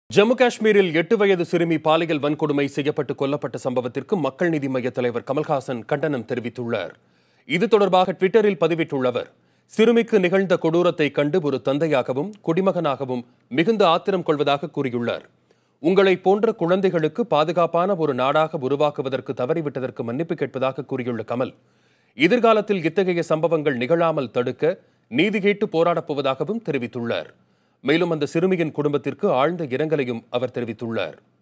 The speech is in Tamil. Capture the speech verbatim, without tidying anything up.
ஜம்மு காஷ்மீரில் எட்டு வயது சிறுமி பாலியல் வன்கொடுமை செய்யப்பட்டு கொல்லப்பட்ட சம்பவத்திற்கு மக்கள் நீதி மய்ய தலைவர் கமல்ஹாசன் கண்டனம் தெரிவித்துள்ளார். இது தொடர்பாக ட்விட்டரில் பதிவிட்டுள்ள அவர், சிறுமிக்கு நிகழ்ந்த கொடூரத்தை கண்டு ஒரு தந்தையாகவும் குடிமகனாகவும் மிகுந்த ஆத்திரம் கொள்வதாக கூறியுள்ளார். உங்களை போன்ற குழந்தைகளுக்கு பாதுகாப்பான ஒரு நாடாக உருவாக்குவதற்கு தவறிவிட்டதற்கு மன்னிப்பு கேட்பதாக கூறியுள்ள கமல், எதிர்காலத்தில் இத்தகைய சம்பவங்கள் நிகழாமல் தடுக்க நீதி கேட்டு போராடப் போவதாகவும் தெரிவித்துள்ளார். மேலும் அந்த சிறுமியின் குடும்பத்திற்கு ஆழ்ந்த இரங்கலையும் அவர் தெரிவித்துள்ளார்.